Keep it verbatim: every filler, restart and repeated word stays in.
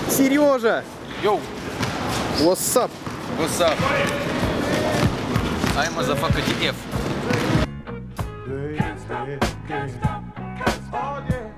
Сережа! Йоу! What's up? What's up? I'm motherfucker ди эф. Oh, yeah.